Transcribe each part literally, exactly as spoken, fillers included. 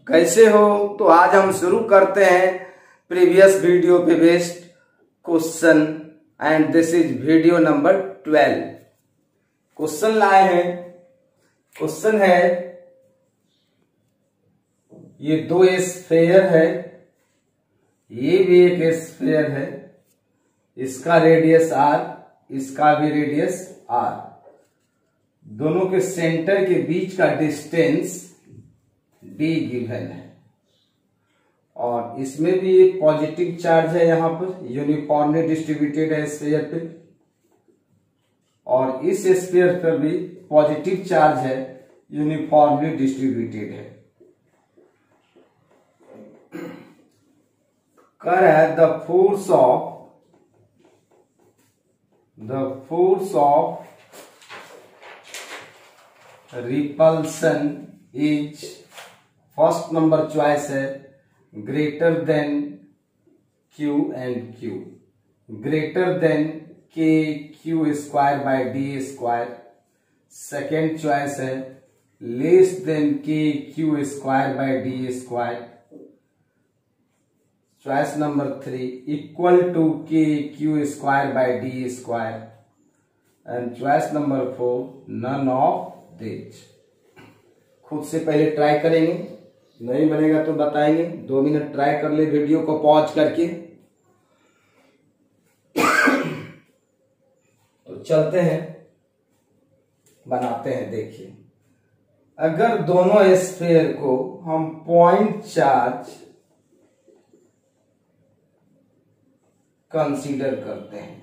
कैसे हो? तो आज हम शुरू करते हैं प्रीवियस वीडियो पे based question and this is video number twelve. Question लाए हैं। क्वेश्चन है ये दो स्फीयर है, ये भी एक स्फीयर है, इसका रेडियस आर, इसका भी रेडियस आर, दोनों के सेंटर के बीच का डिस्टेंस डी गिवन है और इसमें भी एक पॉजिटिव चार्ज है, यहां पर यूनिफॉर्मली डिस्ट्रीब्यूटेड है स्फीयर पे, और इस स्फीयर पर भी पॉजिटिव चार्ज है, यूनिफॉर्मली डिस्ट्रीब्यूटेड है। कर है the force of the force of repulsion is, first number choice है greater than Q and Q, greater than K Q square by D square. Second choice है less than K Q square by D square. Choice number three equal to K Q square by D square, and choice number four none of this. खुद से पहले try करेंगे, नहीं बनेगा तो बताएंगे। दो मिनट ट्राई कर ले वीडियो को पॉज करके। तो चलते हैं, बनाते हैं। देखिए, अगर दोनों स्फीयर को हम पॉइंट चार्ज कंसीडर करते हैं,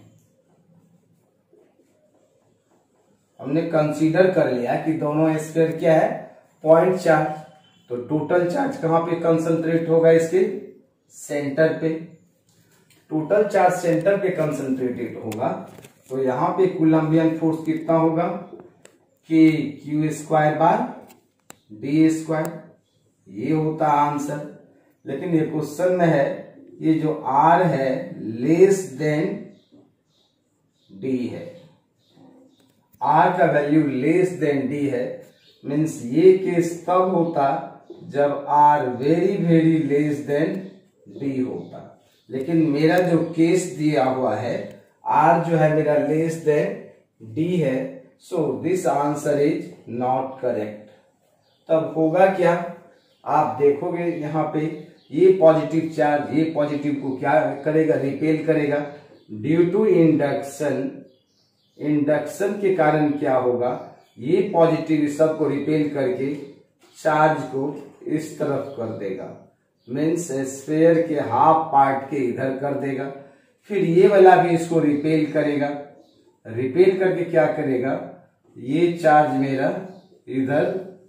हमने कंसीडर कर लिया कि दोनों स्फीयर क्या है, पॉइंट चार्ज, तो टोटल चार्ज कहां पे कंसंट्रेट होगा, इसके सेंटर पे। टोटल चार्ज सेंटर पे कंसंट्रेटेड होगा तो यहां पे कूलम्बियन फोर्स कितना होगा, K Q square by D square. ये होता आंसर। लेकिन ये क्वेश्चन में है ये जो आर है लेस देन डी है, आर का वैल्यू लेस देन डी है, मीन्स ये केस तब होता जब R very very less than D होता। लेकिन मेरा जो केस दिया हुआ है आर जो है मेरा लेस देन डी है, so this answer is not correct. तब होगा क्या, आप देखोगे यहां पे ये पॉजिटिव चार्ज ये पॉजिटिव को क्या करेगा, रिपेल करेगा। ड्यू टू इंडक्शन, इंडक्शन के कारण क्या होगा, ये पॉजिटिव सबको रिपेल करके चार्ज को इस तरफ कर देगा, मीन्स स्फीयर के हाफ पार्ट के इधर कर देगा। फिर ये वाला भी इसको रिपेल करेगा, रिपेल करके क्या करेगा, ये चार्ज मेरा इधर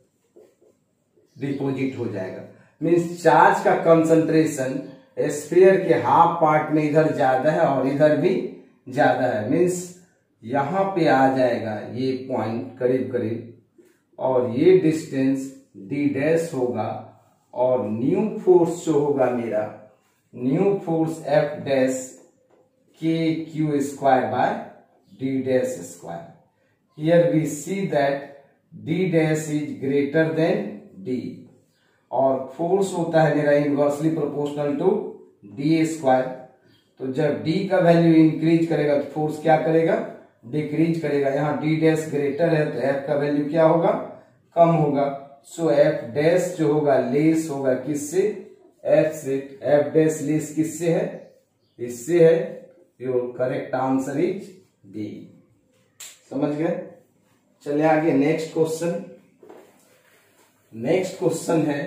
डिपॉजिट हो जाएगा। मीन्स चार्ज का कंसंट्रेशन स्फीयर के हाफ पार्ट में इधर ज्यादा है और इधर भी ज्यादा है, मीन्स यहां पे आ जाएगा ये पॉइंट करीब करीब, और ये डिस्टेंस डी डैश होगा, और न्यू फोर्स जो होगा मेरा, new force F dash K Q square by D dash square. Here we see that D dash is greater than D, और फोर्स होता है मेरा inversely proportional to D square. तो जब डी का वैल्यू इंक्रीज करेगा तो फोर्स क्या करेगा, डिक्रीज करेगा। यहाँ डी डैश ग्रेटर है तो एफ का वैल्यू क्या होगा, कम होगा। सो एफ डैश जो होगा लेस होगा किससे, एफ से। एफ डैश लेस किससे है, इससे है। Your correct answer is D. समझ गए? चलिए आगे नेक्स्ट क्वेश्चन। नेक्स्ट क्वेश्चन है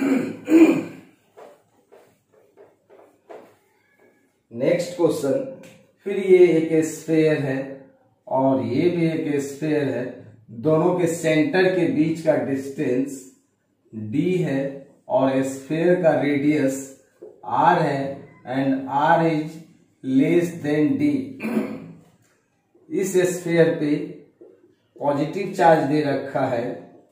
नेक्स्ट क्वेश्चन, फिर ये एक स्फीयर है और ये भी एक स्फीयर है, दोनों के सेंटर के बीच का डिस्टेंस डी है और स्फीयर का रेडियस आर है, and R is less than D. इस स्फीयर पे पॉजिटिव चार्ज दे रखा है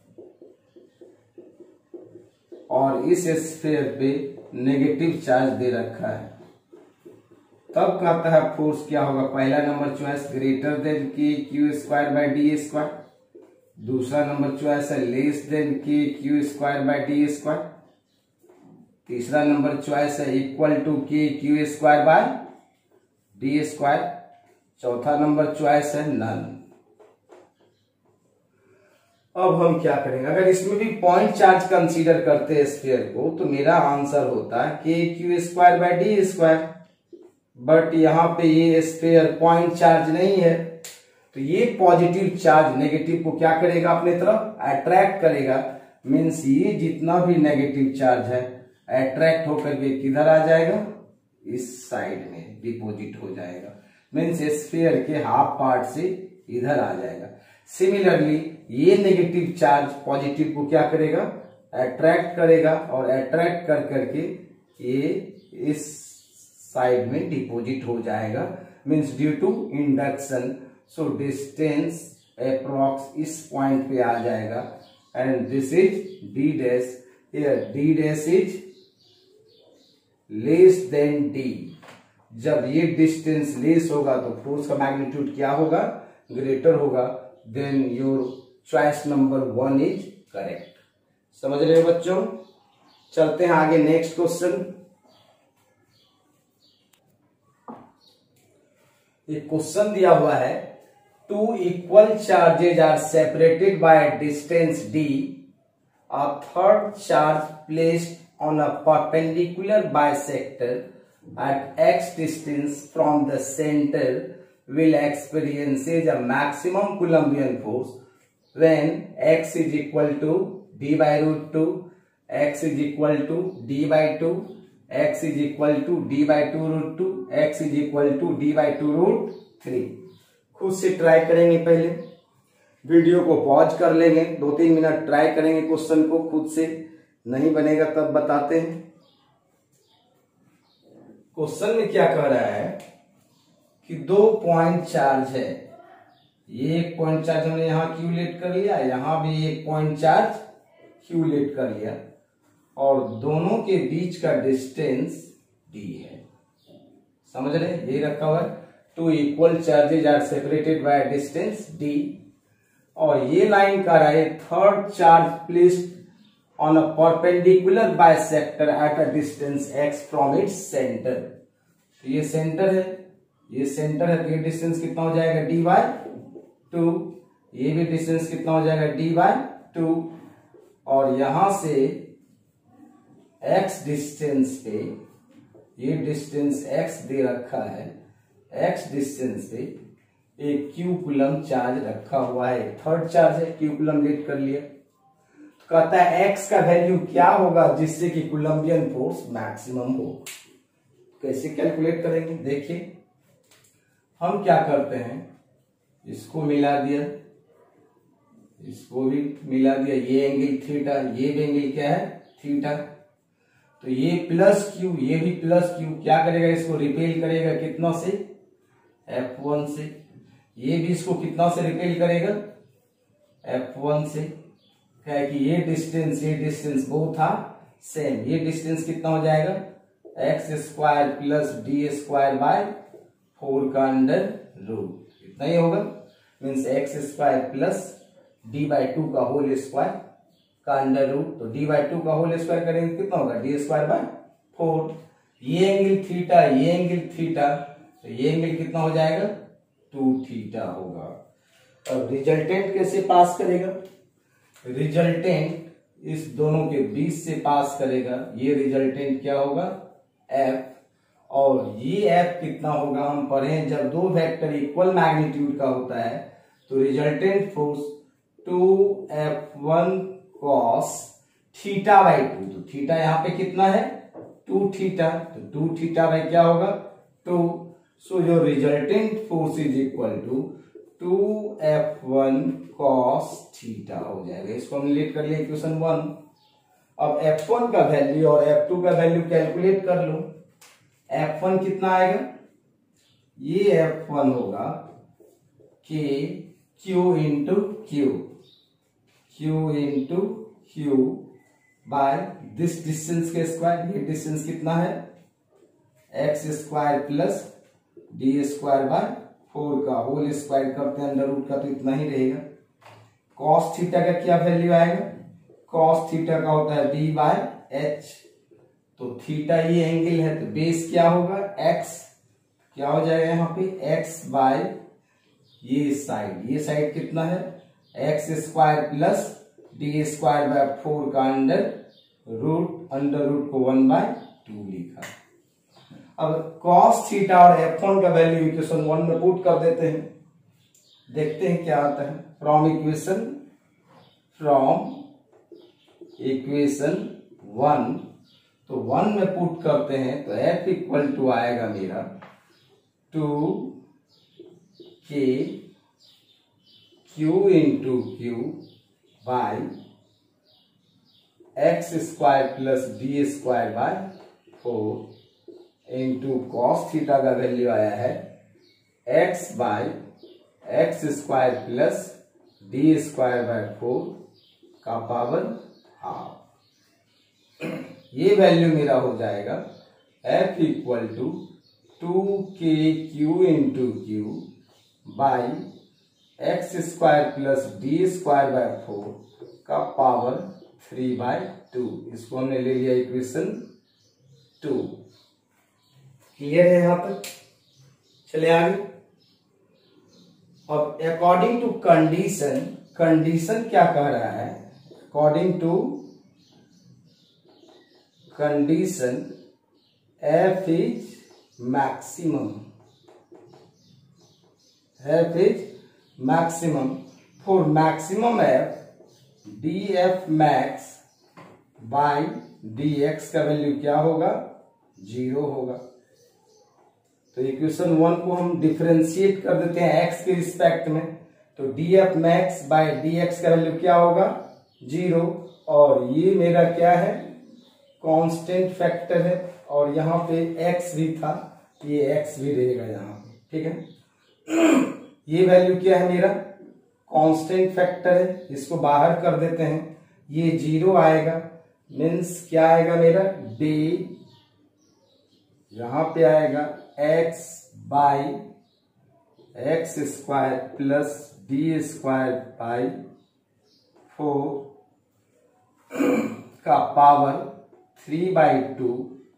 और इस स्फीयर पे नेगेटिव चार्ज दे रखा है। तब कहता है फोर्स क्या होगा, पहला number choice greater than K Q square by D square, दूसरा नंबर चॉइस है less than K Q square by D square, तीसरा नंबर चॉइस है equal to K Q square by D square. चौथा number choice है none. अब हम क्या करेंगे, अगर इसमें भी पॉइंट चार्ज कंसीडर करते हैं स्फीयर को, तो मेरा आंसर होता है K Q square by D square. But यहाँ पे ये स्फीयर पॉइंट चार्ज नहीं है, तो ये पॉजिटिव चार्ज नेगेटिव को क्या करेगा, अपने तरफ अट्रैक्ट करेगा। मीन्स ये जितना भी नेगेटिव चार्ज है अट्रैक्ट होकर के किधर आ जाएगा, इस साइड में डिपॉजिट हो जाएगा। मीन्स स्फीयर के हाफ पार्ट से इधर आ जाएगा। सिमिलरली ये नेगेटिव चार्ज पॉजिटिव को क्या करेगा, अट्रैक्ट करेगा, और अट्रैक्ट कर करके ये इस साइड में डिपॉजिट हो जाएगा। Means due to induction, so distance approx इस पॉइंट पे आ जाएगा। And this is D dash, here D dash is less than D. जब ये डिस्टेंस लेस होगा तो फोर्स का मैग्नीट्यूड क्या होगा, ग्रेटर होगा। Then your choice number one is correct. समझ रहे हो बच्चों? चलते हैं आगे नेक्स्ट क्वेश्चन। एक क्वेश्चन दिया हुआ है, two equal charges are separated by distance D, a third charge placed on a perpendicular bisector at x distance from the center will experience a maximum Coulombian force when x is equal to d by root two, x is equal to d by two, x is equal to d by two root two, x is equal to d by two root three। खुद से try करेंगे, पहले video को pause कर लेंगे, दो तीन minute try करेंगे क्वेश्चन को खुद से, नहीं बनेगा तब बताते हैं। क्वेश्चन में क्या कह रहा है कि दो पॉइंट चार्ज है, ये एक पॉइंट चार्ज हमने यहां क्यूलेट कर लिया, यहां भी एक पॉइंट चार्ज क्यूलेट कर लिया, और दोनों के बीच का डिस्टेंस डी है। समझ रहे, ये रखा हुआ है, two equal charges are separated by distance D, और ये लाइन कह रहा है third charge placed on a perpendicular bisector at a distance x from its center। तो ये सेंटर है, ये सेंटर है, तो ये डिस्टेंस कितना हो जाएगा, d बाय टू। ये भी डिस्टेंस कितना हो जाएगा, d बाय टू। और यहां से x डिस्टेंस पे, ये डिस्टेंस x दे रखा है, x डिस्टेंस पे एक क्यू कूलम चार्ज रखा हुआ है, थर्ड चार्ज है, क्यू कूलम लेट कर लिया। कहता है x का वैल्यू क्या होगा जिससे कि कोलंबियन फोर्स मैक्सिमम हो। कैसे कैलकुलेट करेंगे, देखिए हम क्या करते हैं, इसको मिला दिया, इसको भी मिला दिया, ये एंगल थीटा, ये भी एंगल क्या है, थीटा। तो ये प्लस क्यू, ये भी प्लस क्यू, क्या करेगा, इसको रिपेल करेगा कितना से, एफ वन से। ये भी इसको कितना से रिपेल करेगा, एफ वन से। क्या है कि ये डिस्टेंस, ये डिस्टेंस वो था सेम, ये डिस्टेंस कितना हो जाएगा, X square plus D square by four का अंडर रूट, इतना ही होगा। Means X square plus D by two का होल स्क्वायर का अंडर रूट, तो डी बाई टू का होल स्क्वायर करेंगे कितना होगा, डी स्क्वायर बाय फोर। ये एंगल थीटा, ये एंगल थीटा, तो ये एंगल कितना हो जाएगा, टू थीटा होगा। अब रिजल्टेंट कैसे पास करेगा, रिजल्टेंट इस दोनों के बीच से पास करेगा, ये रिजल्टेंट क्या होगा, एफ। और ये एफ कितना होगा, हम पढ़े जब दो वेक्टर इक्वल मैग्नीट्यूड का होता है तो resultant force two F one cos theta by two. तो थीटा यहाँ पे कितना है, टू थीटा, तो टू थीटा बाई क्या होगा, two. So your resultant force is equal to two F one cos theta हो जाएगा। इसको हम लेट कर लिया इक्वेशन वन। अब एफ वन का वैल्यू और एफ टू का वैल्यू कैलकुलेट कर लो। एफ वन कितना आएगा, ये एफ वन होगा K Q into Q, Q into Q by this distance के स्क्वायर। ये डिस्टेंस कितना है, X square plus D square by four का होल स्क्वायर करते हैं अंडर रूट का, तो इतना ही रहेगा। कॉस थीटा का क्या वैल्यू आएगा, कॉस थीटा का होता है बी बाय एच, तो थीटा ये एंगल है, तो बेस क्या होगा x, क्या हो जाएगा यहाँ पे x बाय ये साइड, ये साइड कितना है X square plus D square by four का अंडर रूट, अंडर रूट को वन बाय टू लिखा। अब cos थीटा और एफ वन का वैल्यू इक्वेशन वन में पुट कर देते हैं, देखते हैं क्या आता है। From equation from equation one, तो वन में पुट करते हैं तो f इक्वल टू आएगा मेरा two K Q into Q by X square plus D square by four into cos theta का वैल्यू आया है x by X square plus D square by four का पावर हाफ। ये value मेरा हो जाएगा f equal to two K Q into Q by X square plus D square by four का power three by two. इसको हमने ले लिया इक्वेशन टू। क्लियर है यहां तक? चले आगे। अब अकॉर्डिंग टू कंडीशन, कंडीशन क्या कह रहा है, according to condition f is maximum, f is maximum, for maximum f df max by dx का वैल्यू क्या होगा, जीरो होगा। तो इक्वेशन वन को हम डिफरेंशिएट कर देते हैं x के रिस्पेक्ट में, तो df मैक्स बाई dx का वैल्यू क्या होगा, जीरो। और ये मेरा क्या है, कांस्टेंट फैक्टर है, और यहाँ पे x भी था, ये x भी रहेगा यहाँ पे, ठीक है। ये वैल्यू क्या है मेरा, कांस्टेंट फैक्टर है, इसको बाहर कर देते हैं, ये जीरो आएगा, मीन्स क्या आएगा मेरा, डे यहां पे आएगा x by X square plus D square by four का power three by two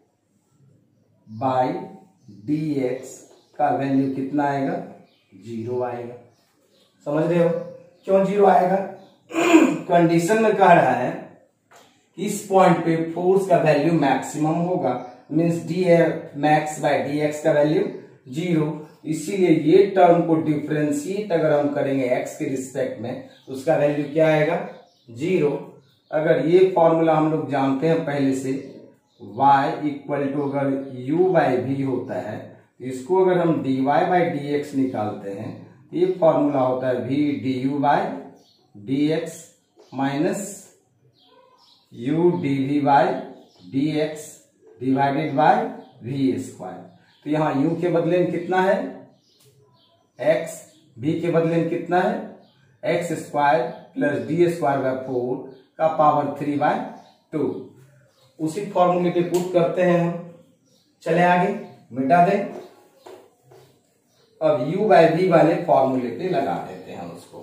by D X का वैल्यू कितना आएगा, जीरो आएगा। समझ रहे हो क्यों जीरो आएगा? कंडीशन में कह रहा है इस पॉइंट पे फोर्स का वैल्यू मैक्सिमम होगा, means D max by D X का वैल्यू जीरो। इसीलिए ये टर्म को डिफरेंशिएट अगर हम करेंगे x के रिस्पेक्ट में, तो उसका वैल्यू क्या आएगा, जीरो। अगर ये फॉर्मूला हम लोग जानते हैं पहले से, y इक्वल टू अगर u बाई वी होता है, इसको अगर हम dy बाई डी एक्स निकालते हैं, ये फॉर्मूला होता है v D U by D X minus u D V by D X divided by V square. तो यहाँ u के बदले में कितना है x, v के बदले में कितना है X square plus D square by four का पावर थ्री बाय टू। उसी फॉर्मूले पे पुट करते हैं हम। चले आगे, मिटा दें। अब u बाय वी वाले फॉर्मूले पे लगा देते हैं उसको।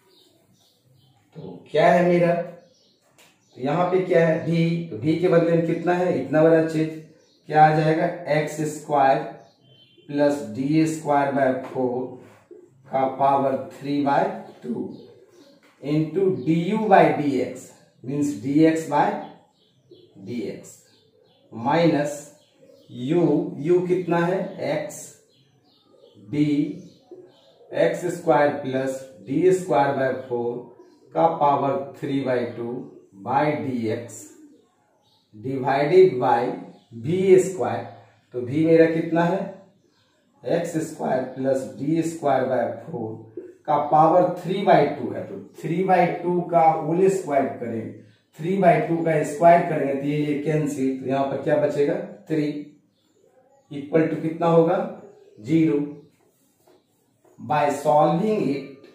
तो क्या है मेरा, तो यहाँ पे क्या है v, तो v के बदले में कितना है, इतना बड़ा चीज, क्या आ जाएगा X square plus D square by four का power three by two into D U by D X, means D X by D X minus u, u कितना है x D X square plus D square by four का power three by two by D X divided by V square. तो v मेरा कितना है X square plus D square by four का power three by to है, तो three by two का whole square करेंगे, थ्री बाई टू का स्क्वायर करेंगे तो ये ये कैंसिल, तो यहां पर क्या बचेगा थ्री, इक्वल टू कितना होगा zero. By solving it,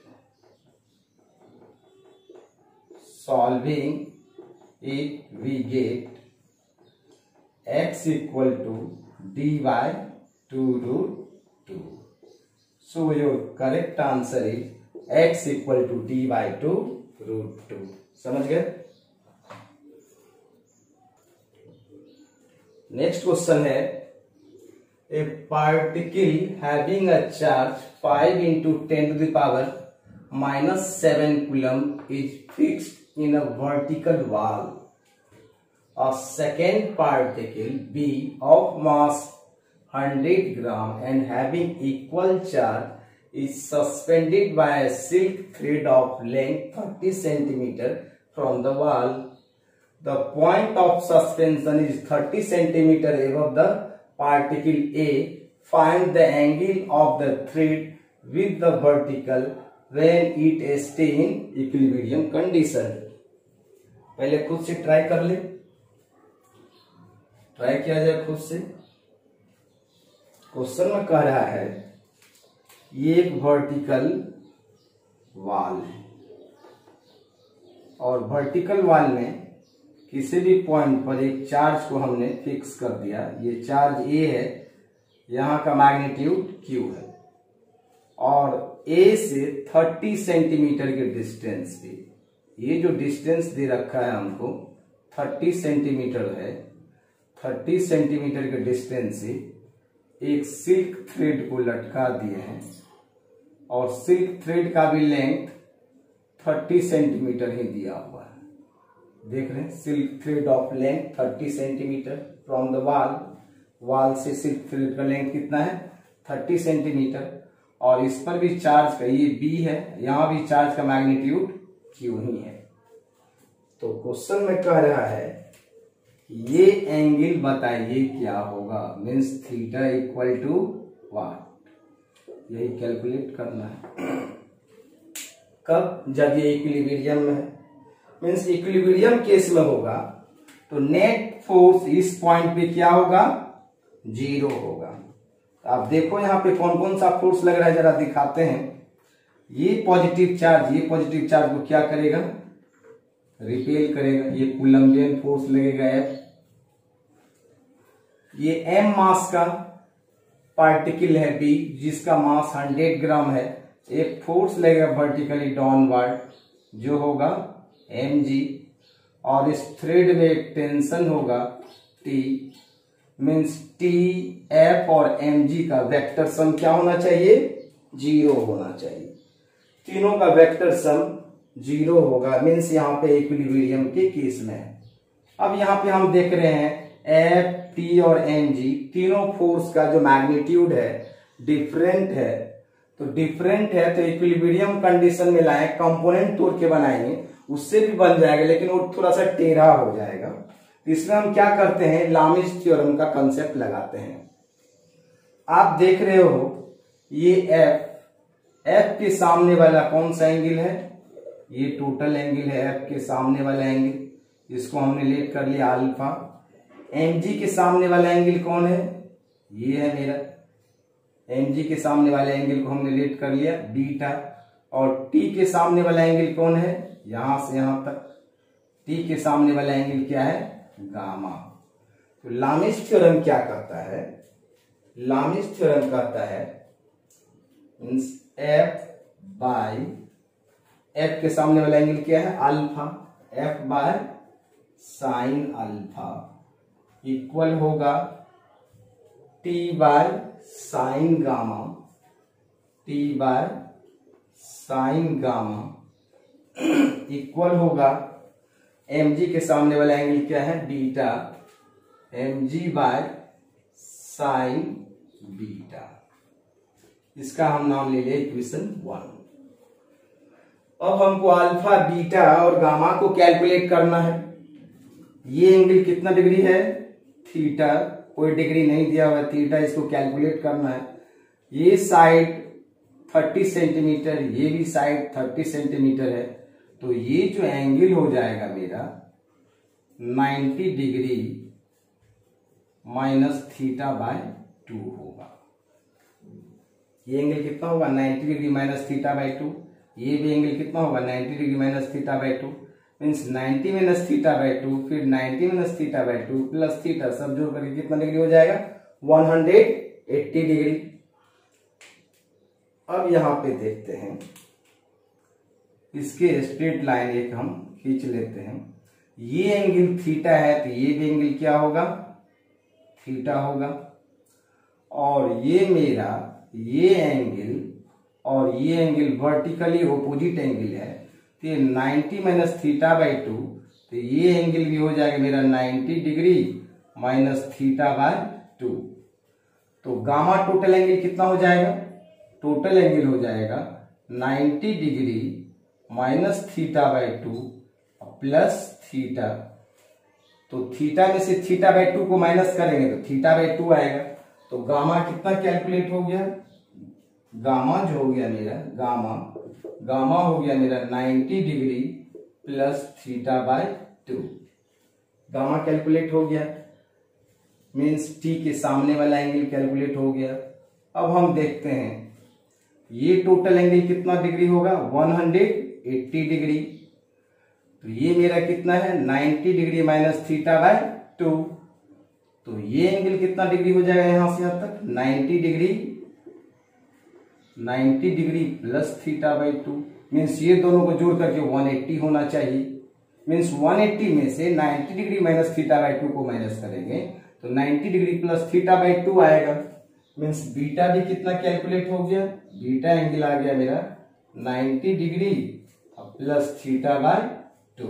solving it we get x equal to dy two root two. So your correct answer is x equal to dy two root two. समझ गए? Next question है, a particle having a charge five into ten to the power minus seven coulomb is fixed in a vertical wall. A second particle B of mass one hundred gram and having equal charge is suspended by a silk thread of length thirty centimeters from the wall. The point of suspension is thirty centimeters above the particle A. Find the angle of the thread with the vertical when it stays in equilibrium condition. पहले खुद से try कर ले, try किया जाए खुद से. Question में कह रहा है ये एक वर्टिकल वॉल है और वर्टिकल वॉल में किसी भी पॉइंट पर एक चार्ज को हमने फिक्स कर दिया. ये चार्ज ए है, यहां का मैग्नीट्यूड क्यू है और ए से तीस सेंटीमीटर के डिस्टेंस पे, ये जो डिस्टेंस दे रखा है हमको तीस सेंटीमीटर है, तीस सेंटीमीटर के डिस्टेंस से एक सिल्क थ्रेड को लटका दिए हैं और सिल्क थ्रेड का भी लेंथ तीस सेंटीमीटर ही दिया हुआ है. देख रहे हैं, सिल्क थ्रेड ऑफ लेंथ तीस centimetre from the wall. Wall से सिल्क थ्रेड का लेंथ कितना है तीस सेंटीमीटर और इस पर भी चार्ज का ये बी है, यहां भी चार्ज का मैग्नीट्यूड क्यू ही है. तो क्वेश्चन में कह रहा है ये एंगल बताइए क्या होगा, means theta equal to what, यही कैलकुलेट करना है. कब? जब ये इक्विलिब्रियम में है, मीन्स इक्विलिब्रियम केस में होगा तो नेट फोर्स इस पॉइंट पे क्या होगा, जीरो होगा. तो आप देखो यहाँ पे कौन कौन सा फोर्स लग रहा है, जरा दिखाते हैं. ये पॉजिटिव चार्ज, ये पॉजिटिव चार्ज को क्या करेगा, रिपेल करेगा. ये कूलम्बियन फोर्स लगेगा एफ. ये एम मास का पार्टिकल है बी जिसका मास हंड्रेड ग्राम है. एक फोर्स लगेगा वर्टिकली डाउनवर्ड जो होगा एम जी और इस थ्रेड में एक टेंशन होगा टी. मीन्स टी एफ और एम जी का वेक्टर सम क्या होना चाहिए, जीरो होना चाहिए. तीनों का वेक्टर सम जीरो होगा, मीन्स यहाँ पे इक्विलिब्रियम के केस में. अब यहाँ पे हम देख रहे हैं एफ टी और एम जी तीनों फोर्स का जो मैग्नीट्यूड है डिफरेंट है. तो डिफरेंट है तो इक्विलिब्रियम कंडीशन में लाए, कंपोनेंट तोड़ के बनाएंगे उससे भी बन जाएगा लेकिन वो थोड़ा सा टेढ़ा हो जाएगा. तो इसमें हम क्या करते हैं, लामिस थ्योरम का कंसेप्ट लगाते हैं. आप देख रहे हो ये एफ, एफ के सामने वाला कौन सा एंगल है, ये टोटल एंगल है एफ के सामने वाला एंगल, इसको हमने लेट कर लिया अल्फा. एम जी के सामने वाला एंगल कौन है, ये है मेरा. एम जी के सामने वाले एंगल को हमने लेट कर लिया बीटा और टी के सामने वाला एंगल कौन है, यहां से यहां तक. टी के सामने वाला एंगल क्या है, गामा. तो लामिस थ्योरम क्या कहता है, लामिस थ्योरम कहता है मींस एफ बाई, एफ के सामने वाला एंगल क्या है alpha, F by sine alpha equal होगा T by sine gamma, T by sine gamma equal होगा एम जी के सामने वाला एंगल क्या है beta, M G by sine beta. इसका हम नाम ले लिया इक्वेशन वन. अब हमको अल्फा बीटा और गामा को कैलकुलेट करना है. ये एंगल कितना डिग्री है, थीटा, कोई डिग्री नहीं दिया हुआ थीटा, इसको कैलकुलेट करना है. ये साइड तीस सेंटीमीटर, ये भी साइड तीस सेंटीमीटर है. तो ये जो एंगल हो जाएगा मेरा नब्बे degree minus theta by two होगा. ये एंगल कितना होगा, नब्बे degree minus theta by two. ये भी एंगल कितना होगा, नब्बे degree minus theta by two. Means नब्बे माइनस थीटा बाय टू, फिर नब्बे minus theta by two plus theta, सब जोड़ करके कितना डिग्री हो जाएगा, एक सौ अस्सी डिग्री. अब यहां पे देखते हैं, इसके स्ट्रेट लाइन एक हम खींच लेते हैं. ये एंगल थीटा है तो ये भी एंगल क्या होगा थीटा होगा, और ये मेरा ये एंगल और ये एंगल वर्टिकली ऑपोजिट एंगल है, तो ये ninety minus theta by two, तो ये एंगल भी हो जाएगा मेरा ninety degree minus theta by two. तो गामा टोटल एंगल कितना हो जाएगा? टोटल एंगल हो जाएगा ninety degree minus theta by two plus theta. तो थीटा में से थीटा बाई टू को माइनस करेंगे तो थीटा बाई टू आएगा। तो गामा कितना कैलकुलेट हो गया? गामा जो हो गया मेरा गामा गामा हो गया मेरा ninety degree plus theta by two. Gamma calculate हो गया, मीन्स टी के सामने वाला एंगल कैलकुलेट हो गया। अब हम देखते हैं ये टोटल एंगल कितना डिग्री होगा? One hundred eighty degree. तो ये मेरा कितना है? Ninety degree minus theta by two. तो ये एंगल कितना डिग्री हो जाएगा यहां से यहां तक? Ninety degree ninety degree plus theta by two. Means ये दोनों को जोड़ करके वन एट्टी होना चाहिए। मीन्स वन एट्टी में से ninety degree minus theta by two को माइनस करेंगे तो ninety degree plus theta by two आएगा। मीन्स बीटा भी कितना कैलकुलेट हो गया? बीटा एंगल आ गया मेरा ninety degree plus theta by two.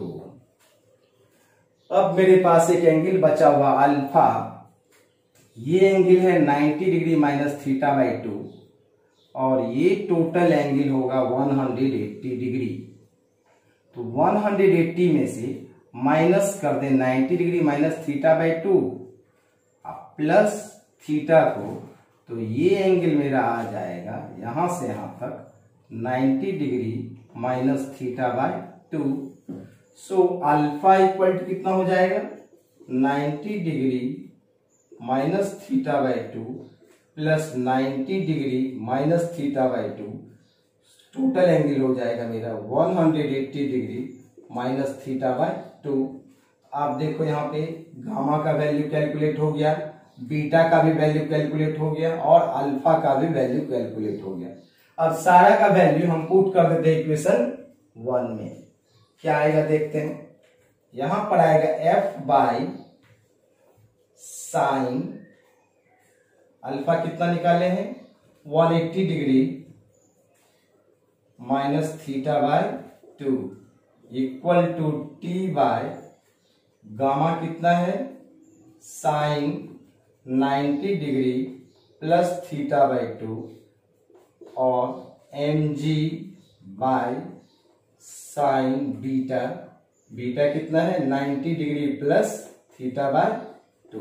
अब मेरे पास एक एंगल बचा हुआ अल्फा। ये एंगल है ninety degree minus theta by two और ये टोटल एंगल होगा वन हंड्रेड एट्टी डिग्री। तो वन हंड्रेड एट्टी में से माइनस कर दे ninety degree minus theta by two plus theta को, तो ये एंगल मेरा आ जाएगा यहां से यहां तक ninety degree minus theta by two. So alpha equal to कितना हो जाएगा? Ninety degree minus theta by two plus ninety degree minus theta by two. Total angle हो जाएगा मेरा one hundred eighty degree minus theta by two. आप देखो यहाँ पे गामा का वैल्यू कैलकुलेट हो गया, बीटा का भी वैल्यू कैलकुलेट हो गया और अल्फा का भी वैल्यू कैलकुलेट हो गया। अब सारा का वैल्यू हम पुट कर देते हैं इक्वेशन वन में। क्या आएगा देखते हैं। यहां पर आएगा एफ बाई साइन अल्फा कितना निकाले हैं? One eighty degree minus theta by two equal to T by gamma कितना है? Sine ninety degree plus theta by two और M G by sine beta. Beta कितना है? Ninety degree plus theta by two.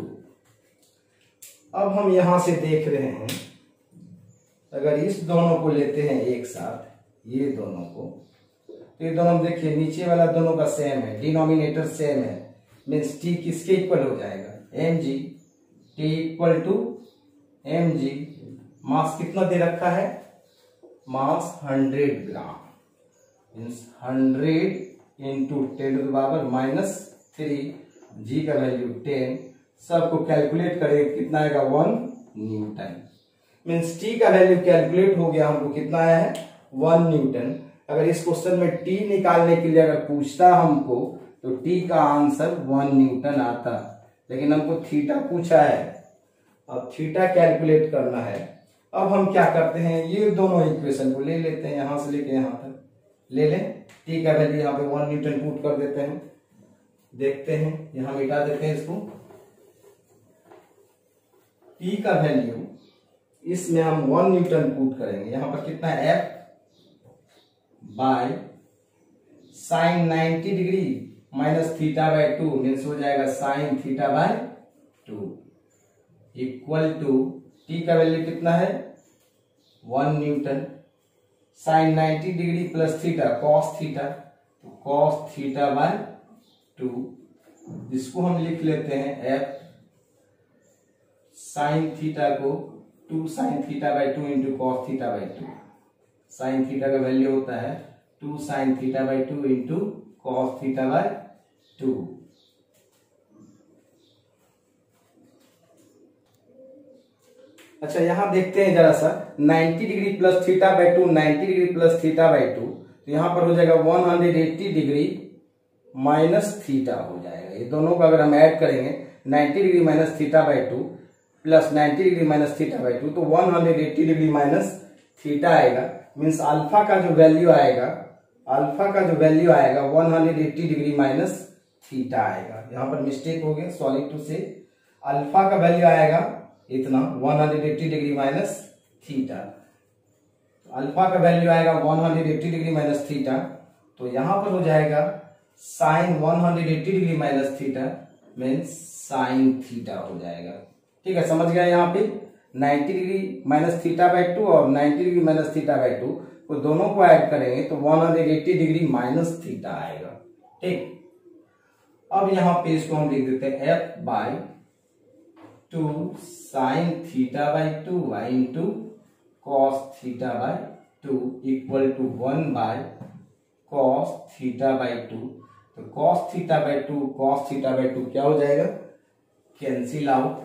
अब हम यहां से देख रहे हैं, अगर इस दोनों को लेते हैं एक साथ, ये दोनों को, तो ये दोनों देखिए नीचे वाला दोनों का सेम है, डिनोमिनेटर सेम है। मीन्स टी किसके इक्वल हो जाएगा? M G. T equal to M G. Mass कितना दे रखा है? Mass hundred gram. Means hundred into ten to the power minus three, G का वैल्यू टेन। सबको कैलकुलेट करें कितना आएगा? One newton. मीन्स टी का वैल्यू कैलकुलेट हो गया, हमको कितना आया है? One newton. अगर इस क्वेश्चन में टी निकालने के लिए अगर पूछता हमको तो टी का आंसर वन न्यूटन आता, लेकिन हमको थीटा पूछा है। अब थीटा कैलकुलेट करना है। अब हम क्या करते हैं, ये दोनों इक्वेशन को ले लेते हैं, यहां से लेके यहां तक ले लें। टी का वैल्यू यहाँ पे वन न्यूटन पुट कर देते हैं। देखते हैं, यहां मिटा देते हैं इसको। टी का वैल्यू इसमें हम वन न्यूटन पुट करेंगे। यहां पर कितना है? F by sine ninety degree minus theta by two means हो जाएगा sine theta by two equal to T का वैल्यू कितना है? One newton. Sine ninety degree plus theta cos theta, तो कॉस थीटा बाय टू। इसको हम लिख लेते हैं एफ साइन थीटा को two sine theta by two into cos theta by two. Sine theta का वैल्यू होता है two sine theta by two into cos theta by two. अच्छा यहां देखते हैं जरा सा, ninety degree plus theta by two, ninety degree plus theta by two, तो यहां पर हो जाएगा one hundred eighty degree minus theta हो जाएगा। ये दोनों को अगर हम ऐड करेंगे ninety degree minus theta by two plus ninety degree minus theta by two, तो one hundred eighty degree minus theta आएगा। मीन्स अल्फा का जो वैल्यू आएगा, अल्फा का जो वैल्यू आएगा one hundred eighty degree minus theta आएगा। यहाँ पर मिस्टेक हो गया, सॉरी टू से। अल्फा का वैल्यू आएगा इतना one hundred eighty degree minus theta. Alpha का वैल्यू आएगा one hundred eighty degree minus theta, तो यहां पर हो जाएगा sine one hundred eighty degree minus theta means sine theta हो जाएगा। ठीक है, समझ गया। यहाँ पे ninety degree minus theta by two और ninety degree minus theta by two को दोनों को ऐड करेंगे तो one hundred eighty degree minus theta आएगा। ठीक, अब यहाँ पे इसको हम लिख देते हैं F by two sine theta by two into cos theta by two equal to one by cos theta by two. तो cos theta by two cos theta by two क्या हो जाएगा, कैंसिल आउट।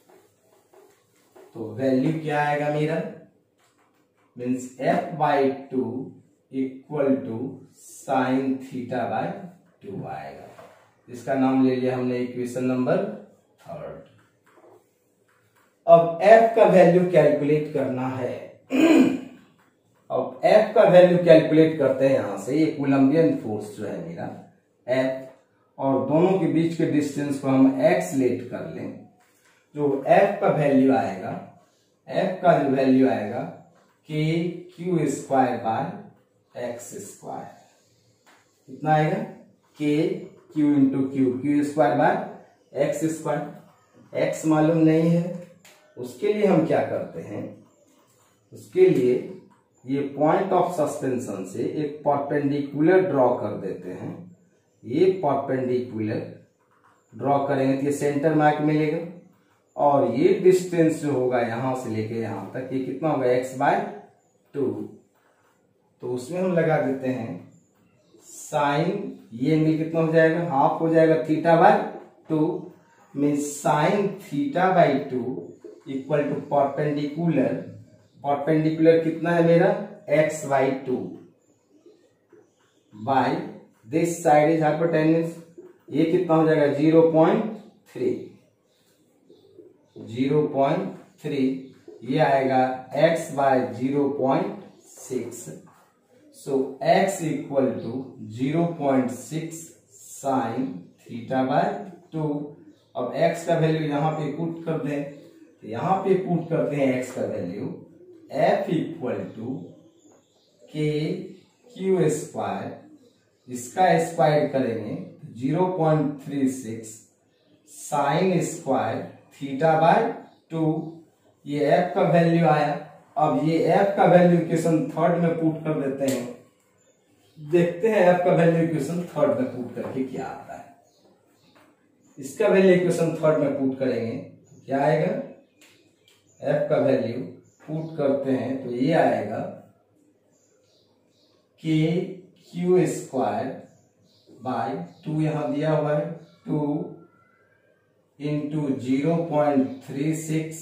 तो वैल्यू क्या आएगा मेरा, means F by two equal to sine theta by two आएगा। इसका नाम ले लिया हमने इक्वेशन नंबर थर्ड। अब f का वैल्यू कैलकुलेट करना है। अब f का वैल्यू कैलकुलेट करते हैं यहां से। ये कोलंबियन फोर्स जो है मेरा f, और दोनों के बीच के डिस्टेंस को हम x लेट कर लें। जो f का वैल्यू आएगा, f का जो वैल्यू आएगा K Q square by X square. कितना आएगा, K Q into Q, Q square by X square. X मालूम नहीं है, उसके लिए हम क्या करते हैं, उसके लिए ये पॉइंट ऑफ सस्पेंशन से एक परपेंडिकुलर ड्रॉ कर देते हैं। ये परपेंडिकुलर ड्रॉ करेंगे तो ये सेंटर मार्क मिलेगा, और ये डिस्टेंस जो होगा यहां से लेके यहां तक, ये कितना होगा, एक्स बाय टू। तो उसमें हम लगा देते हैं साइन, ये एंगल कितना हो जाएगा, हाफ हो जाएगा theta by two, means sine theta by two equal to perpendicular, perpendicular कितना है मेरा, X by two by this side is hypotenuse, ये कितना हो जाएगा zero point three, zero point three, ये आएगा X by zero point six. So X equal to zero point six sine theta by two. अब x का value यहां पे पुट कर दें, तो यहां पे पुट करते हैं x का value, f equal to K Q square, इसका स्क्वायर करेंगे zero point three six sine square theta by two. ये f का वैल्यू आया। अब ये f का वैल्यू इक्वेशन थर्ड में पुट कर देते हैं, देखते हैं f का वैल्यू इक्वेशन थर्ड में पुट करके क्या आता है। इसका वैल्यू इक्वेशन थर्ड में पुट करेंगे तो क्या आएगा, f का वैल्यू पुट करते हैं तो ये आएगा K Q square by two, यहां दिया हुआ है two into zero point three six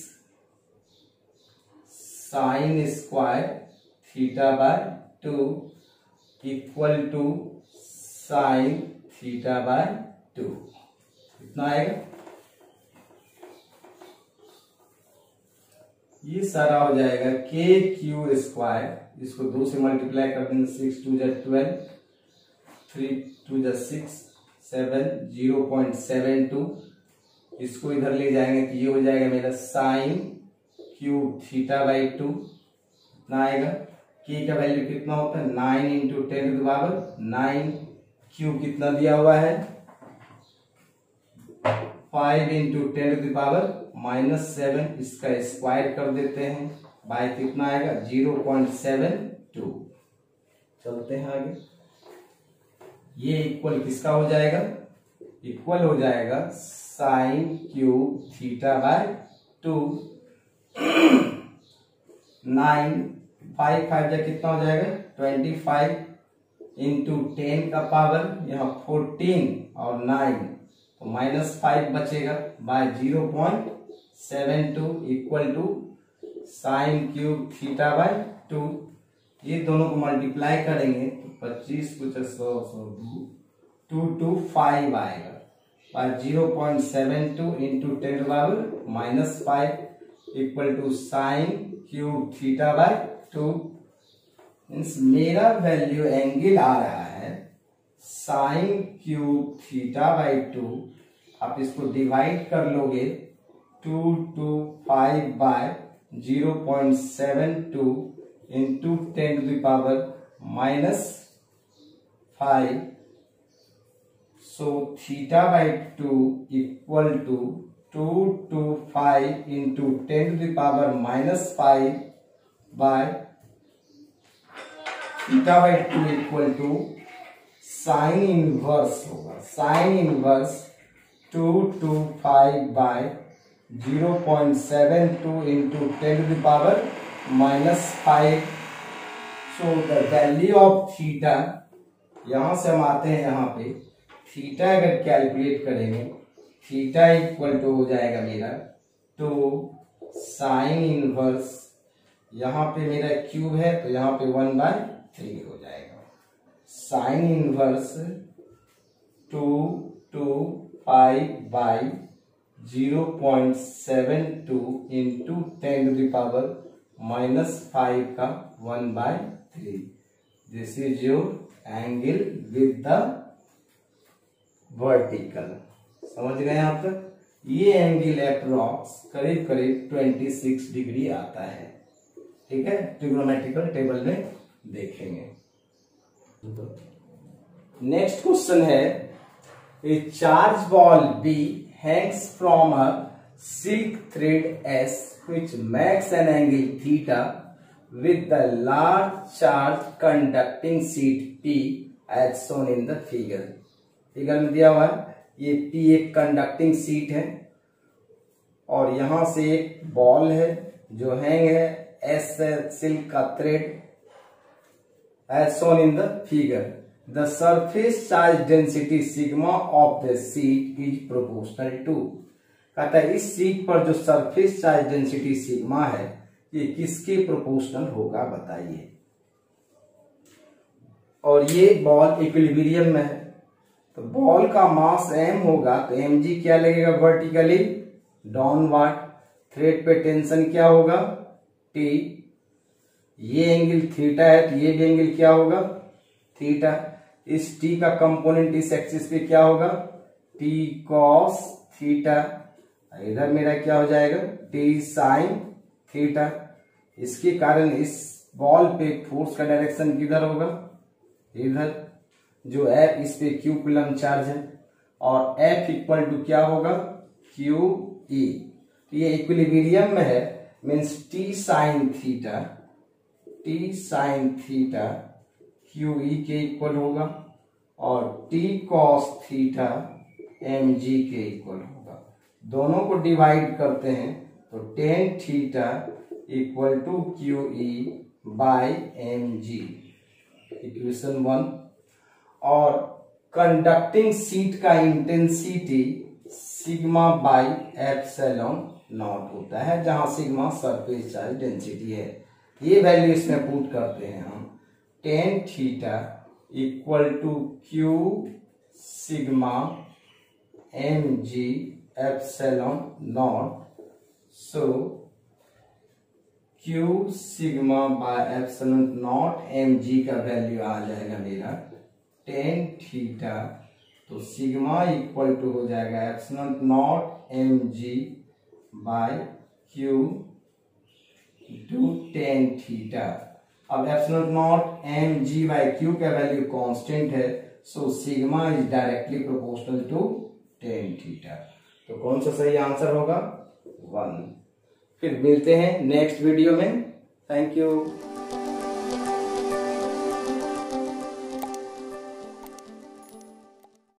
sine square theta by two equal to sine theta by two. कितना आएगा, ये सारा हो जाएगा के क्यू स्क्वायर, इसको दो से मल्टीप्लाई कर देंगे, सिक्स टू जा ट्वेल्व, थ्री टू जा six, seven, zero point seven two, इसको इधर ले जाएंगे तो ये हो जाएगा मेरा sine cube theta by two. कितना आएगा, के का वैल्यू कितना होता है, nine into ten to the power nine, Q कितना दिया हुआ है, five into ten to the power minus seven, इसका स्क्वायर कर देते हैं बाय कितना आएगा, जीरो पॉइंट सेवन टू। चलते हैं आगे, ये इक्वल किसका हो जाएगा, इक्वल हो जाएगा sine cube theta by two. Nine, five five जा कितना हो जाएगा, ट्वेंटी फाइव इंटू टेन का पावर यहाँ फोर्टीन और नाइन, तो माइनस फाइव बचेगा by zero point seven two equal to sine cube theta by two. ये दोनों को मल्टीप्लाई करेंगे तो पच्चीस कुछ सौ सौ टू टू फाइव आएगा। By zero point seven two into ten to power minus five equal to sine cube theta by two. Means मेरा वैल्यू एंगल आ रहा है sine cube theta by two. आप इसको डिवाइड कर लोगे two two five by zero point seven two into ten to the power minus five. So theta by two equal to two two five into ten to the power minus five by theta by two equal to sine inverse होगा, sine inverse two two five by zero point seven two into ten to the power minus five. So the value of theta, यहां से हम आते हैं यहाँ पे theta अगर calculate करेंगे थीटा इक्वल टू हो जाएगा मेरा टू साइन इनवर्स, यहाँ पे मेरा क्यूब है तो यहाँ पे वन बाय थ्री हो जाएगा। Sine inverse two two five by zero point seven two into ten to the power minus five का one by three. This is your angle with the vertical. समझ गए आप तक? ये एंगल अप्रॉक्स करीब करीब छब्बीस डिग्री आता है। ठीक है, ट्रिग्नोमेट्रिकल टेबल में देखेंगे। नेक्स्ट क्वेश्चन है, a charge ball B hangs from a silk thread S which makes an angle theta with the large charge conducting sheet P as shown in the figure। Figure में दिया हुआ है ये P एक conducting seat है और यहां से एक बॉल है जो हैंग है S सिल्क का thread as shown in the figure। The surface charge density sigma of the sheet is proportional to। कहता है इस सीट पर जो सरफेस चार्ज डेंसिटी सिग्मा है ये किसके प्रोपोर्शनल होगा बताइए। और ये बॉल इक्विलिब्रियम में है तो बॉल का मास m होगा तो mg क्या लगेगा वर्टिकली डाउनवर्ड। थ्रेड पे टेंशन क्या होगा T। ये एंगल थीटा है तो ये भी एंगल क्या होगा थीटा। इस t का कंपोनेंट इस एक्सिस पे क्या होगा t cos थीटा। इधर मेरा क्या हो जाएगा t sin थीटा। इसके कारण इस बॉल पे फोर्स का डायरेक्शन किधर होगा इधर। जो F इस पे Q कूलम चार्ज है और F इक्वल टू क्या होगा क्यू ई। ये इक्विलिब्रियम में है means t sin theta t sin theta Q E के इक्वल होगा और t cos theta M G के इक्वल होगा। दोनों को डिवाइड करते हैं तो tan theta equal to Q E by M G, equation one. और कंडक्टिंग सीट का intensity sigma by epsilon naught होता है जहां सिग्मा सरफेस चार्ज डेंसिटी है। ये वैल्यू इसमें पुट करते हैं हम tan theta equal to Q sigma M G epsilon naught. So Q sigma by epsilon naught M G का वैल्यू आ जाएगा मेरा टेन थीटा तो सिग्मा इक्वल टू हो जाएगा epsilon naught M G by Q to tan theta. अब epsilon naught M G by Q का value constant है so sigma is directly proportional to tan theta. तो कौन सा सही आंसर होगा वन। फिर मिलते हैं नेक्स्ट वीडियो में। Thank you.